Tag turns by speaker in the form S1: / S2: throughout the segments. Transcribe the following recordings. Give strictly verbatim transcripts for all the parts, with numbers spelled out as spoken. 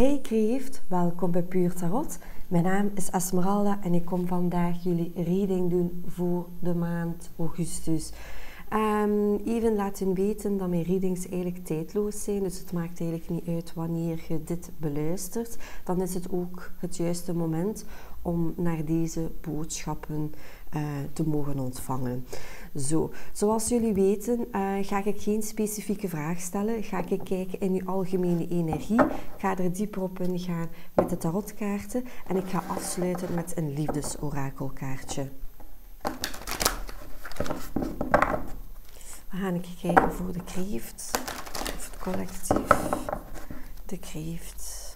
S1: Hey Kreeft, welkom bij Puur Tarot. Mijn naam is Esmeralda en ik kom vandaag jullie reading doen voor de maand augustus. Um, even laten weten dat mijn readings eigenlijk tijdloos zijn, dus het maakt eigenlijk niet uit wanneer je dit beluistert. Dan is het ook het juiste moment om naar deze boodschappen uh, te mogen ontvangen. Zo, zoals jullie weten uh, ga ik geen specifieke vraag stellen, ga ik kijken in uw algemene energie. Ik ga er dieper op ingaan met de tarotkaarten en ik ga afsluiten met een liefdesorakelkaartje. We gaan kijken voor de kreeft, of het collectief, de kreeft.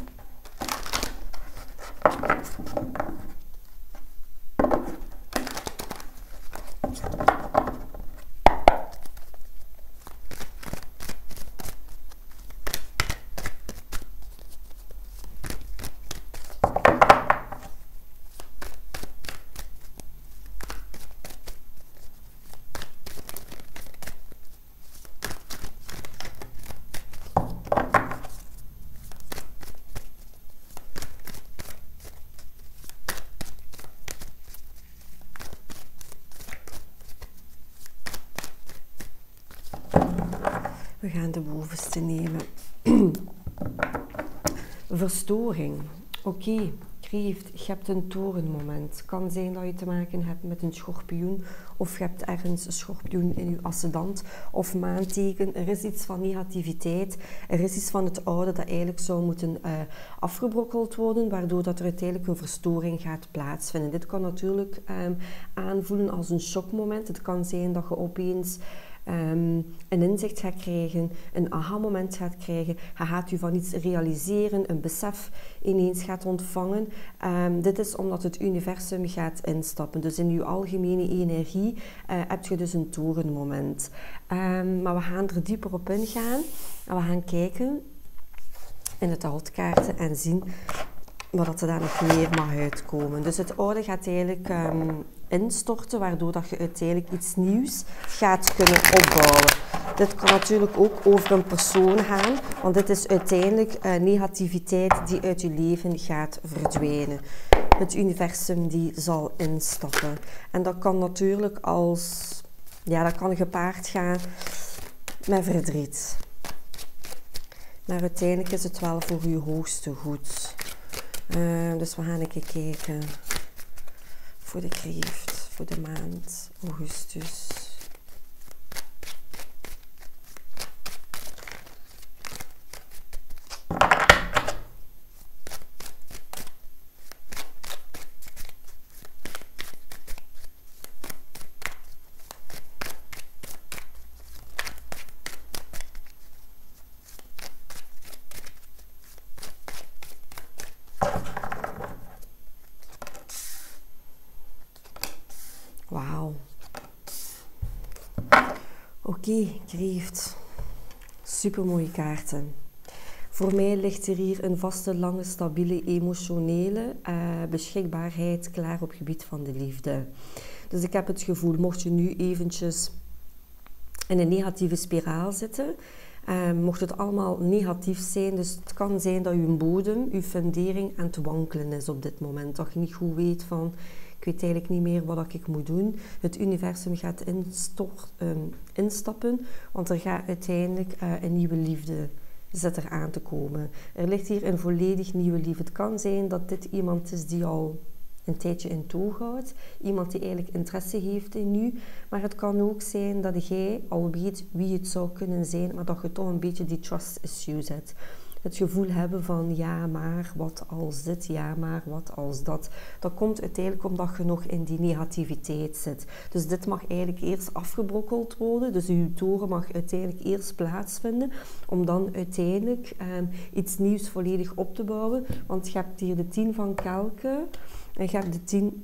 S1: We gaan de bovenste nemen. Verstoring. Oké, okay. Kreeft, je hebt een torenmoment. Het kan zijn dat je te maken hebt met een schorpioen of je hebt ergens een schorpioen in je ascendant of maanteken. Er is iets van negativiteit. Er is iets van het oude dat eigenlijk zou moeten uh, afgebrokkeld worden, waardoor dat er uiteindelijk een verstoring gaat plaatsvinden. Dit kan natuurlijk um, aanvoelen als een shockmoment. Het kan zijn dat je opeens Um, een inzicht gaat krijgen, een aha-moment gaat krijgen, je gaat u van iets realiseren, een besef ineens gaat ontvangen. Um, dit is omdat het universum gaat instappen. Dus in uw algemene energie uh, heb je dus een torenmoment. Um, maar we gaan er dieper op ingaan en we gaan kijken in de tarotkaarten en zien wat er daar nog meer mag uitkomen. Dus het oude gaat eigenlijk um, instorten, waardoor dat je uiteindelijk iets nieuws gaat kunnen opbouwen. Dit kan natuurlijk ook over een persoon gaan, want dit is uiteindelijk uh, negativiteit die uit je leven gaat verdwijnen. Het universum die zal instappen. En dat kan natuurlijk als, ja, dat kan gepaard gaan met verdriet. Maar uiteindelijk is het wel voor je hoogste goed. Uh, dus we gaan even kijken voor de kreeft, voor de maand augustus. Wauw. Oké, okay, kreeft. Super mooie kaarten. Voor mij ligt er hier een vaste, lange, stabiele, emotionele uh, beschikbaarheid klaar op het gebied van de liefde. Dus ik heb het gevoel, mocht je nu eventjes in een negatieve spiraal zitten, uh, mocht het allemaal negatief zijn, dus het kan zijn dat je bodem, je fundering aan het wankelen is op dit moment. Dat je niet goed weet van, ik weet eigenlijk niet meer wat ik moet doen. Het universum gaat instort, um, instappen, want er gaat uiteindelijk uh, een nieuwe liefde zit er aan te komen. Er ligt hier een volledig nieuwe liefde. Het kan zijn dat dit iemand is die al een tijdje in toog houdt. Iemand die eigenlijk interesse heeft in u. Maar het kan ook zijn dat jij al weet wie het zou kunnen zijn, maar dat je toch een beetje die trust issues hebt. Het gevoel hebben van ja, maar wat als dit, ja, maar wat als dat. Dat komt uiteindelijk omdat je nog in die negativiteit zit. Dus dit mag eigenlijk eerst afgebrokkeld worden. Dus uw toren mag uiteindelijk eerst plaatsvinden. Om dan uiteindelijk um, iets nieuws volledig op te bouwen. Want je hebt hier de tien van kelken. En je hebt de tien...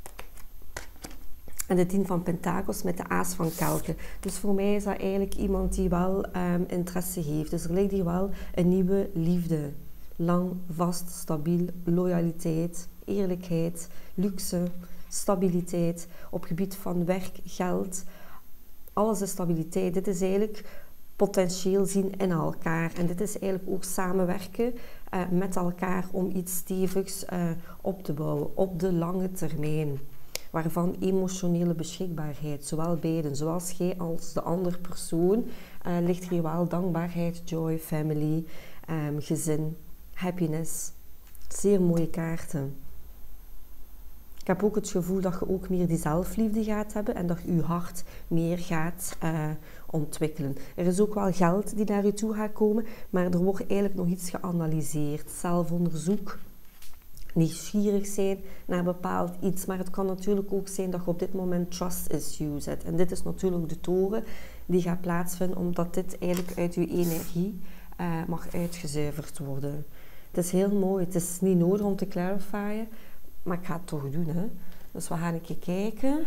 S1: En de tien van pentakels met de aas van kelken. Dus voor mij is dat eigenlijk iemand die wel um, interesse heeft. Dus er ligt hier wel een nieuwe liefde. Lang, vast, stabiel, loyaliteit, eerlijkheid, luxe, stabiliteit. Op gebied van werk, geld. Alles is stabiliteit. Dit is eigenlijk potentieel zien in elkaar. En dit is eigenlijk ook samenwerken uh, met elkaar om iets stevigs uh, op te bouwen op de lange termijn. Waarvan emotionele beschikbaarheid, zowel beiden, zoals jij als de andere persoon, uh, ligt hier wel dankbaarheid, joy, family, um, gezin, happiness. Zeer mooie kaarten. Ik heb ook het gevoel dat je ook meer die zelfliefde gaat hebben en dat je je hart meer gaat uh, ontwikkelen. Er is ook wel geld die naar je toe gaat komen, maar er wordt eigenlijk nog iets geanalyseerd. Zelfonderzoek, nieuwsgierig zijn naar bepaald iets, maar het kan natuurlijk ook zijn dat je op dit moment trust issues hebt. En dit is natuurlijk de toren die gaat plaatsvinden, omdat dit eigenlijk uit je energie uh, mag uitgezuiverd worden. Het is heel mooi, het is niet nodig om te clarifyen, maar ik ga het toch doen, hè. Dus we gaan een keer kijken.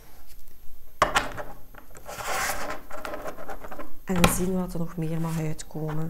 S1: En zien wat er nog meer mag uitkomen.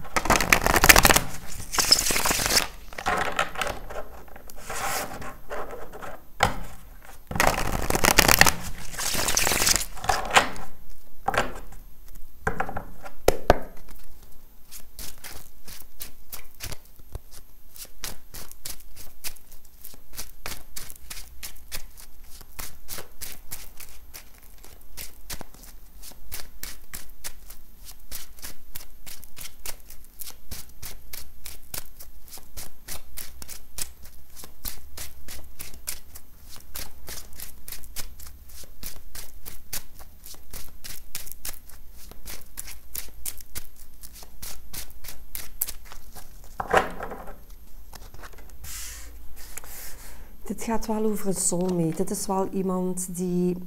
S1: Dit gaat wel over een soulmate. Dit is wel iemand die...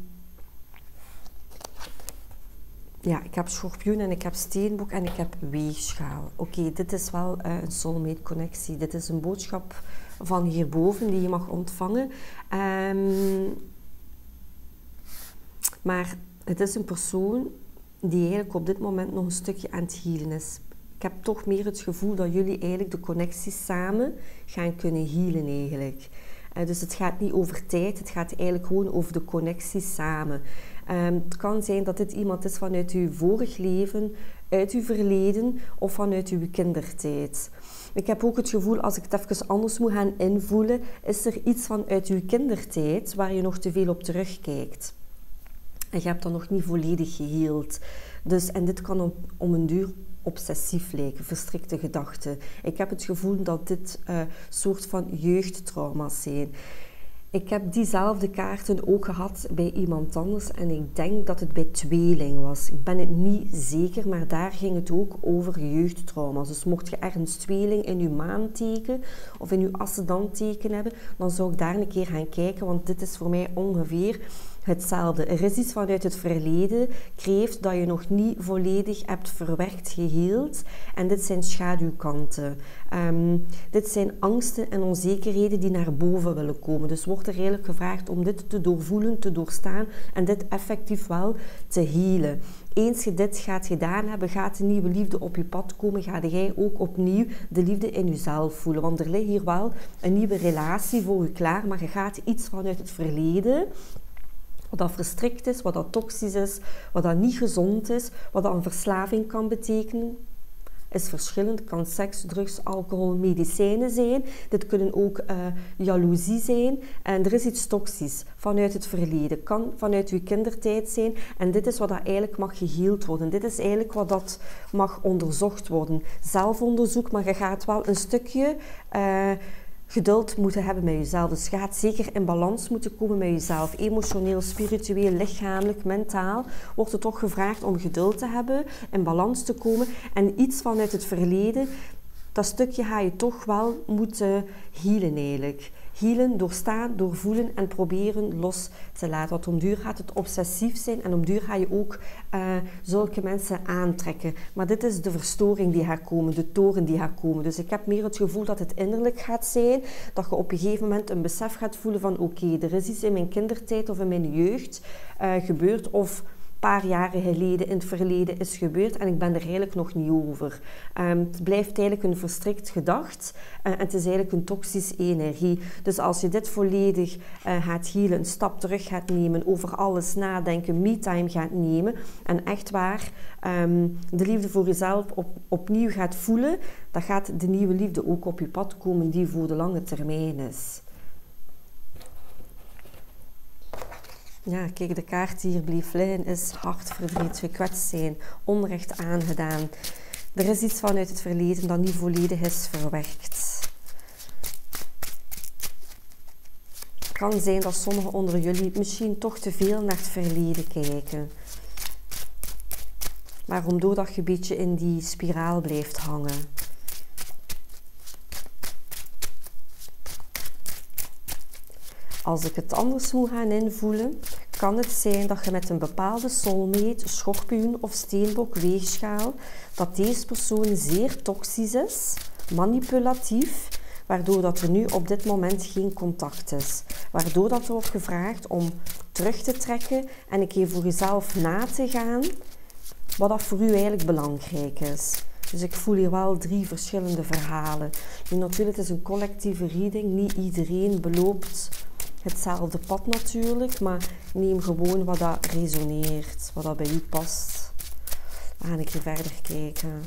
S1: Ja, ik heb schorpioen en ik heb steenbok en ik heb weegschaal. Oké, okay, dit is wel uh, een soulmate connectie. Dit is een boodschap van hierboven die je mag ontvangen. Um, maar het is een persoon die eigenlijk op dit moment nog een stukje aan het healen is. Ik heb toch meer het gevoel dat jullie eigenlijk de connectie samen gaan kunnen healen eigenlijk. Uh, dus het gaat niet over tijd, het gaat eigenlijk gewoon over de connectie samen. Um, het kan zijn dat dit iemand is vanuit uw vorig leven, uit uw verleden of vanuit uw kindertijd. Ik heb ook het gevoel, als ik het even anders moet gaan invoelen, is er iets vanuit uw kindertijd waar je nog te veel op terugkijkt. En je hebt dat nog niet volledig geheeld. Dus, en dit kan om, om een duur obsessief lijken, verstrikte gedachten. Ik heb het gevoel dat dit uh, soort van jeugdtrauma's zijn. Ik heb diezelfde kaarten ook gehad bij iemand anders en ik denk dat het bij tweeling was. Ik ben het niet zeker, maar daar ging het ook over jeugdtrauma's. Dus mocht je ergens tweeling in je maanteken of in je ascendanteken hebben, dan zou ik daar een keer gaan kijken, want dit is voor mij ongeveer hetzelfde. Er is iets vanuit het verleden, kreeft, dat je nog niet volledig hebt verwerkt, geheeld. En dit zijn schaduwkanten. Um, dit zijn angsten en onzekerheden die naar boven willen komen. Dus wordt er eigenlijk gevraagd om dit te doorvoelen, te doorstaan en dit effectief wel te healen. Eens je dit gaat gedaan hebben, gaat een nieuwe liefde op je pad komen, ga jij ook opnieuw de liefde in jezelf voelen. Want er ligt hier wel een nieuwe relatie voor je klaar, maar je gaat iets vanuit het verleden, wat dat verstrikt is, wat dat toxisch is, wat dat niet gezond is, wat dat een verslaving kan betekenen, is verschillend. Het kan seks, drugs, alcohol, medicijnen zijn. Dit kunnen ook uh, jaloezie zijn. En er is iets toxisch vanuit het verleden. Kan vanuit uw kindertijd zijn. En dit is wat dat eigenlijk mag geheeld worden. Dit is eigenlijk wat dat mag onderzocht worden. Zelfonderzoek, maar je gaat wel een stukje... Uh, geduld moeten hebben met jezelf. Dus je gaat zeker in balans moeten komen met jezelf. Emotioneel, spiritueel, lichamelijk, mentaal wordt er toch gevraagd om geduld te hebben, in balans te komen. En iets vanuit het verleden, dat stukje ga je toch wel moeten healen eigenlijk. Healen, doorstaan, doorvoelen en proberen los te laten. Want om duur gaat het obsessief zijn en om duur ga je ook uh, zulke mensen aantrekken. Maar dit is de verstoring die gaat komen, de toren die gaat komen. Dus ik heb meer het gevoel dat het innerlijk gaat zijn, dat je op een gegeven moment een besef gaat voelen van oké, okay, er is iets in mijn kindertijd of in mijn jeugd uh, gebeurd of paar jaren geleden in het verleden is gebeurd en ik ben er eigenlijk nog niet over. Um, het blijft eigenlijk een verstrikt gedacht uh, en het is eigenlijk een toxische energie. Dus als je dit volledig uh, gaat healen, een stap terug gaat nemen, over alles nadenken, me-time gaat nemen en echt waar um, de liefde voor jezelf op, opnieuw gaat voelen, dan gaat de nieuwe liefde ook op je pad komen die voor de lange termijn is. Ja, kijk, de kaart die hier bleef liggen is hartverdriet, gekwetst zijn, onrecht aangedaan. Er is iets vanuit het verleden dat niet volledig is verwerkt. Het kan zijn dat sommigen onder jullie misschien toch te veel naar het verleden kijken. Maar omdat je een beetje in die spiraal blijft hangen. Als ik het anders moet gaan invoelen, kan het zijn dat je met een bepaalde soulmate, schorpioen of steenbok weegschaal, dat deze persoon zeer toxisch is, manipulatief, waardoor dat er nu op dit moment geen contact is. Waardoor dat er wordt gevraagd om terug te trekken en een keer voor jezelf na te gaan, wat dat voor u eigenlijk belangrijk is. Dus ik voel hier wel drie verschillende verhalen. Nu natuurlijk, het is een collectieve reading, niet iedereen beloopt hetzelfde pad natuurlijk, maar neem gewoon wat dat resoneert, wat dat bij u past. We gaan een keer verder kijken.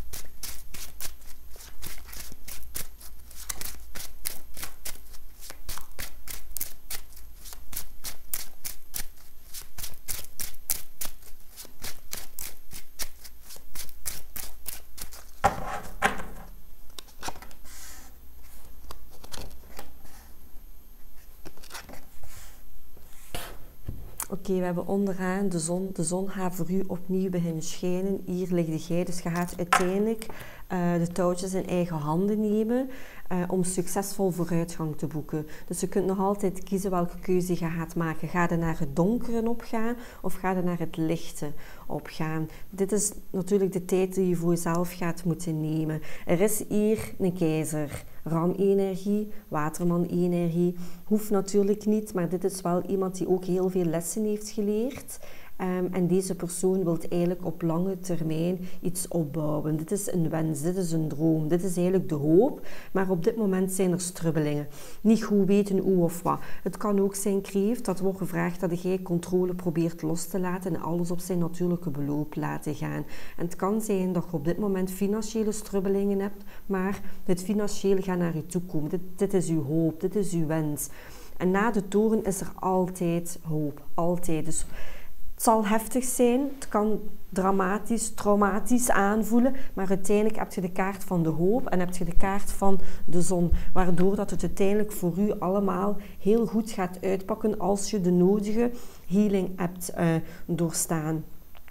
S1: Oké, okay, we hebben onderaan de zon. De zon gaat voor u opnieuw beginnen schijnen. Hier ligt jij, dus je gaat uiteindelijk uh, de touwtjes in eigen handen nemen uh, om succesvol vooruitgang te boeken. Dus je kunt nog altijd kiezen welke keuze je gaat maken. Ga je naar het donkere opgaan of ga je naar het lichte opgaan? Dit is natuurlijk de tijd die je voor jezelf gaat moeten nemen. Er is hier een keizer. Ram-energie, waterman-energie. Hoeft natuurlijk niet, maar dit is wel iemand die ook heel veel lessen heeft geleerd. Um, en deze persoon wil eigenlijk op lange termijn iets opbouwen. Dit is een wens, dit is een droom, dit is eigenlijk de hoop. Maar op dit moment zijn er strubbelingen. Niet goed weten hoe of wat. Het kan ook zijn, kreeft, dat wordt gevraagd dat jij controle probeert los te laten en alles op zijn natuurlijke beloop laten gaan. En het kan zijn dat je op dit moment financiële strubbelingen hebt, maar het financiële gaat naar je toe komen. Dit, dit is uw hoop, dit is uw wens. En na de toren is er altijd hoop, altijd. Dus het zal heftig zijn, het kan dramatisch, traumatisch aanvoelen, maar uiteindelijk heb je de kaart van de hoop en heb je de kaart van de zon, waardoor dat het uiteindelijk voor u allemaal heel goed gaat uitpakken als je de nodige healing hebt uh, doorstaan.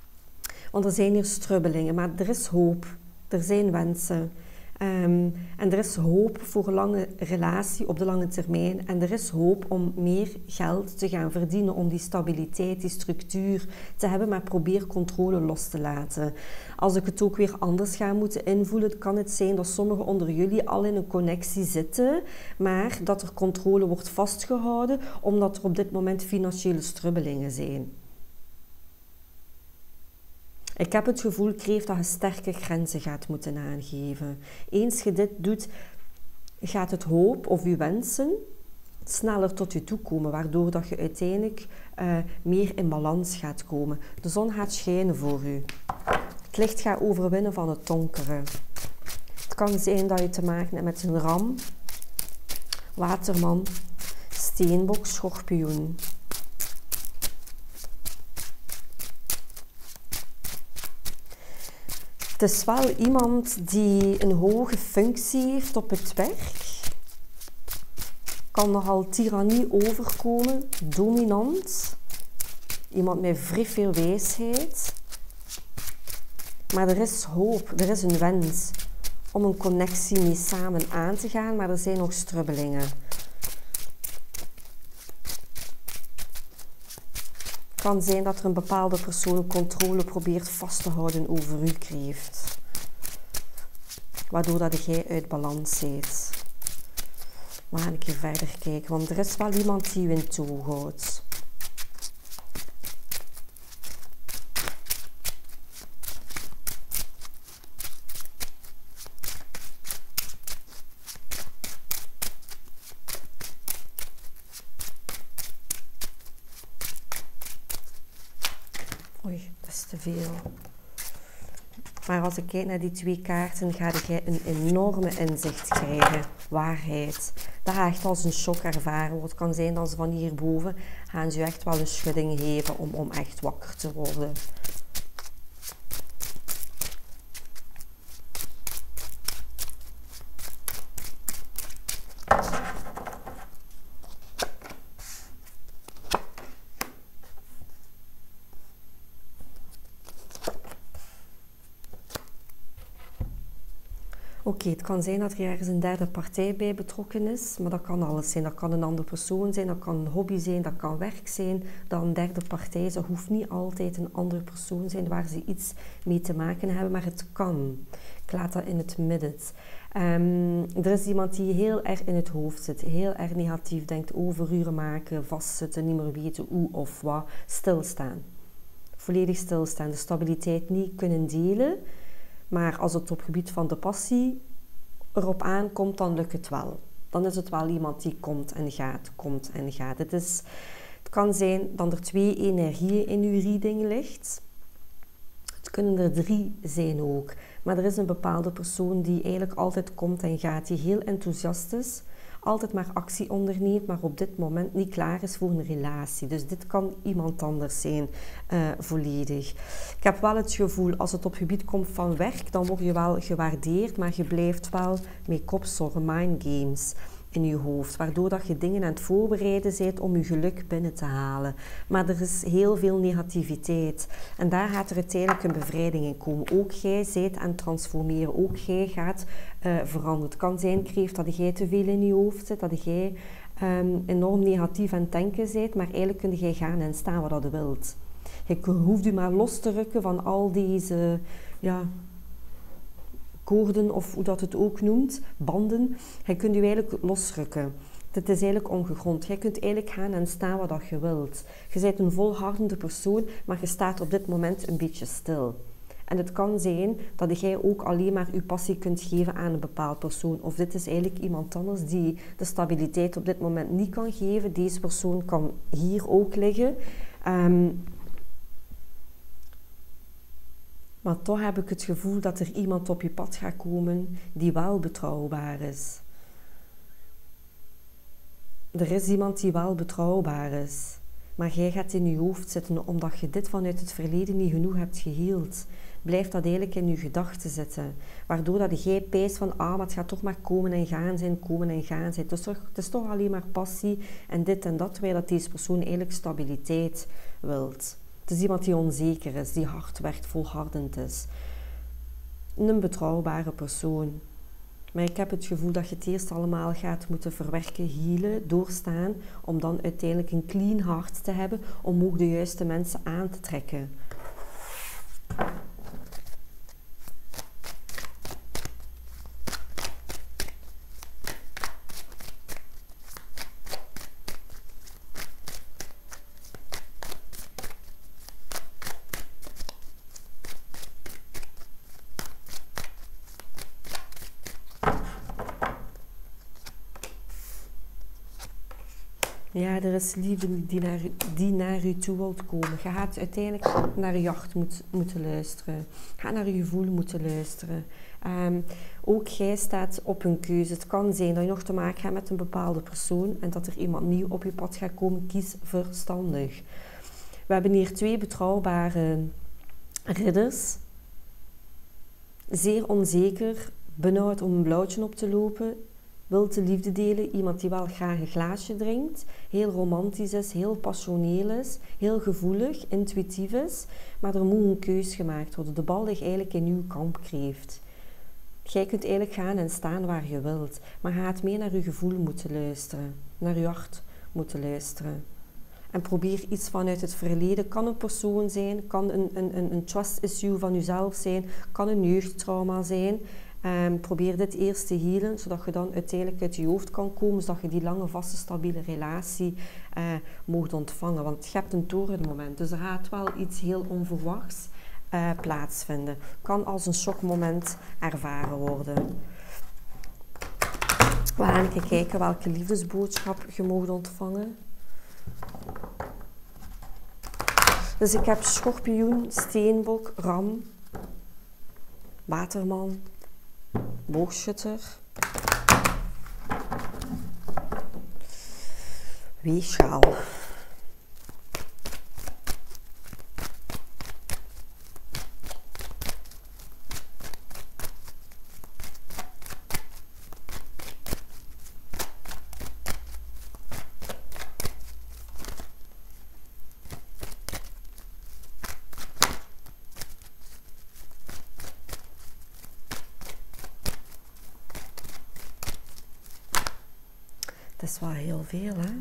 S1: Want er zijn hier strubbelingen, maar er is hoop, er zijn wensen. Um, en er is hoop voor een lange relatie op de lange termijn. En er is hoop om meer geld te gaan verdienen, om die stabiliteit, die structuur te hebben, maar probeer controle los te laten. Als ik het ook weer anders ga moeten invoelen, kan het zijn dat sommigen onder jullie al in een connectie zitten, maar dat er controle wordt vastgehouden, omdat er op dit moment financiële strubbelingen zijn. Ik heb het gevoel, kreeft, dat je sterke grenzen gaat moeten aangeven. Eens je dit doet, gaat het hoop of je wensen sneller tot je toe komen, waardoor dat je uiteindelijk uh, meer in balans gaat komen. De zon gaat schijnen voor u. Het licht gaat overwinnen van het donkere. Het kan zijn dat je te maken hebt met een ram, waterman, steenbok, schorpioen. Het is wel iemand die een hoge functie heeft op het werk. Kan nogal tirannie overkomen, dominant. Iemand met vrij veel wijsheid. Maar er is hoop, er is een wens om een connectie mee samen aan te gaan, maar er zijn nog strubbelingen. Het kan zijn dat er een bepaalde persoon controle probeert vast te houden over u, kreeft. Waardoor dat jij uit balans bent. We gaan een keer verder kijken, want er is wel iemand die u in toog houdt. te veel. Maar als ik kijk naar die twee kaarten, ga je een enorme inzicht krijgen. Waarheid. Dat gaat echt als een shock ervaren. Het kan zijn dat ze van hierboven gaan ze echt wel een schudding geven om, om echt wakker te worden. Oké, okay, het kan zijn dat er ergens een derde partij bij betrokken is, maar dat kan alles zijn. Dat kan een andere persoon zijn, dat kan een hobby zijn, dat kan werk zijn. Dat een derde partij is, dat hoeft niet altijd een andere persoon zijn waar ze iets mee te maken hebben, maar het kan. Ik laat dat in het midden. Um, er is iemand die heel erg in het hoofd zit, heel erg negatief denkt, overuren maken, vastzitten, niet meer weten hoe of wat, stilstaan. Volledig stilstaan, de stabiliteit niet kunnen delen. Maar als het op gebied van de passie erop aankomt, dan lukt het wel. Dan is het wel iemand die komt en gaat, komt en gaat. Het, is, het kan zijn dat er twee energieën in uw reading ligt. Het kunnen er drie zijn ook. Maar er is een bepaalde persoon die eigenlijk altijd komt en gaat. Die heel enthousiast is. Altijd maar actie onderneemt, maar op dit moment niet klaar is voor een relatie. Dus dit kan iemand anders zijn, uh, volledig. Ik heb wel het gevoel, als het op gebied komt van werk, dan word je wel gewaardeerd, maar je blijft wel met kopzorgen, mindgames in je hoofd, waardoor dat je dingen aan het voorbereiden bent om je geluk binnen te halen. Maar er is heel veel negativiteit en daar gaat er uiteindelijk een bevrijding in komen. Ook jij bent aan het transformeren, ook jij gaat uh, veranderen. Het kan zijn, Kreeft, dat jij te veel in je hoofd zit, dat jij um, enorm negatief aan het denken bent, maar eigenlijk kun jij gaan en staan wat je wilt. Je hoeft je maar los te rukken van al deze... ja, koorden, of hoe dat het ook noemt, banden, je kunt je eigenlijk losrukken. Het is eigenlijk ongegrond. Je kunt eigenlijk gaan en staan wat dat je wilt. Je bent een volhardende persoon, maar je staat op dit moment een beetje stil. En het kan zijn dat jij ook alleen maar je passie kunt geven aan een bepaald persoon. Of dit is eigenlijk iemand anders die de stabiliteit op dit moment niet kan geven. Deze persoon kan hier ook liggen. Um, Maar toch heb ik het gevoel dat er iemand op je pad gaat komen die wel betrouwbaar is. Er is iemand die wel betrouwbaar is. Maar jij gaat in je hoofd zitten omdat je dit vanuit het verleden niet genoeg hebt geheeld. Blijft dat eigenlijk in je gedachten zitten. Waardoor dat jij pijst van, ah, maar het gaat toch maar komen en gaan zijn, komen en gaan zijn. Het is toch, het is toch alleen maar passie en dit en dat, terwijl dat deze persoon eigenlijk stabiliteit wilt. Het is iemand die onzeker is, die hard werkt, volhardend is. Een betrouwbare persoon. Maar ik heb het gevoel dat je het eerst allemaal gaat moeten verwerken, healen, doorstaan, om dan uiteindelijk een clean hart te hebben, om ook de juiste mensen aan te trekken. Ja, er is liefde die naar, die naar u toe wilt komen. Je gaat uiteindelijk naar je hart moet, moeten luisteren. Je gaat naar je gevoel moeten luisteren. Um, ook jij staat op een keuze. Het kan zijn dat je nog te maken hebt met een bepaalde persoon en dat er iemand nieuw op je pad gaat komen. Kies verstandig. We hebben hier twee betrouwbare ridders. Zeer onzeker, benauwd om een blauwtje op te lopen. Wilt de liefde delen, iemand die wel graag een glaasje drinkt, heel romantisch is, heel passioneel is, heel gevoelig, intuïtief is, maar er moet een keus gemaakt worden. De bal ligt eigenlijk in uw kamp, Kreeft. Jij kunt eigenlijk gaan en staan waar je wilt, maar je gaat meer naar je gevoel moeten luisteren, naar je hart moeten luisteren. En probeer iets vanuit het verleden. Kan een persoon zijn, kan een, een, een, een trust issue van jezelf zijn, kan een jeugdtrauma zijn. Um, probeer dit eerst te healen, zodat je dan uiteindelijk uit je hoofd kan komen, zodat je die lange, vaste, stabiele relatie uh, mocht ontvangen. Want je hebt een torenmoment, dus er gaat wel iets heel onverwachts uh, plaatsvinden. Kan als een shockmoment ervaren worden. We gaan even kijken welke liefdesboodschap je mocht ontvangen. Dus ik heb schorpioen, steenbok, ram, waterman, boogschutter, weegschaal. Dat is wel heel veel, hè?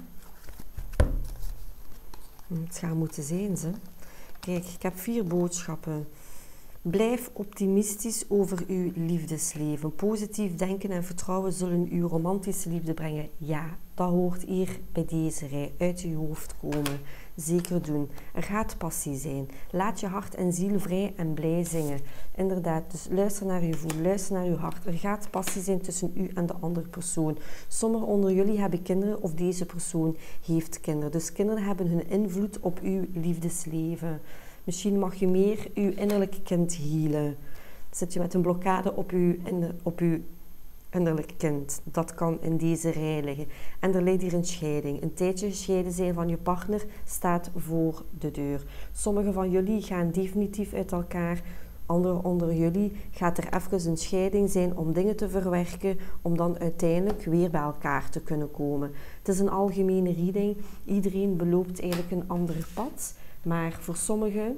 S1: Het gaat moeten zijn, ze. Kijk, ik heb vier boodschappen. Blijf optimistisch over uw liefdesleven. Positief denken en vertrouwen zullen uw romantische liefde brengen. Ja, dat hoort hier bij deze rij uit uw hoofd komen. Zeker doen. Er gaat passie zijn. Laat je hart en ziel vrij en blij zingen. Inderdaad, dus luister naar uw gevoel, luister naar uw hart. Er gaat passie zijn tussen u en de andere persoon. Sommigen onder jullie hebben kinderen of deze persoon heeft kinderen. Dus kinderen hebben hun invloed op uw liefdesleven. Misschien mag je meer uw innerlijk kind healen. Zit je met een blokkade op uw, op uw innerlijk kind. Dat kan in deze rij liggen. En er ligt hier een scheiding. Een tijdje gescheiden zijn van je partner staat voor de deur. Sommigen van jullie gaan definitief uit elkaar. Anderen onder jullie gaat er even een scheiding zijn om dingen te verwerken, om dan uiteindelijk weer bij elkaar te kunnen komen. Het is een algemene reading. Iedereen beloopt eigenlijk een ander pad. Maar voor sommigen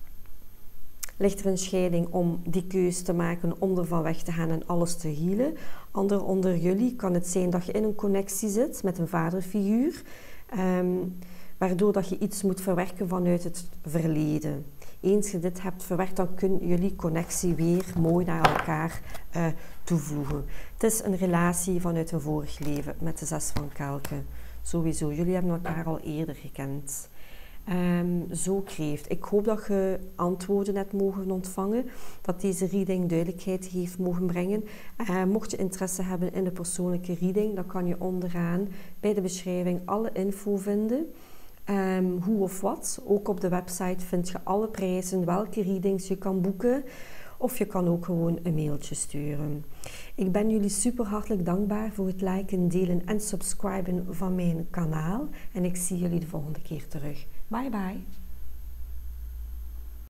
S1: ligt er een scheiding om die keuze te maken, om er van weg te gaan en alles te healen. Anderen onder jullie kan het zijn dat je in een connectie zit met een vaderfiguur, um, waardoor dat je iets moet verwerken vanuit het verleden. Eens je dit hebt verwerkt, dan kunnen jullie connectie weer mooi naar elkaar uh, toevoegen. Het is een relatie vanuit een vorig leven met de zes van kelken. Sowieso, jullie hebben elkaar al eerder gekend. Um, zo kreeft. Ik hoop dat je antwoorden hebt mogen ontvangen, dat deze reading duidelijkheid heeft mogen brengen. Uh, mocht je interesse hebben in de persoonlijke reading, dan kan je onderaan bij de beschrijving alle info vinden. Um, hoe of wat. Ook op de website vind je alle prijzen, welke readings je kan boeken. Of je kan ook gewoon een mailtje sturen. Ik ben jullie super hartelijk dankbaar voor het liken, delen en subscriben van mijn kanaal. En ik zie jullie de volgende keer terug. Bye bye.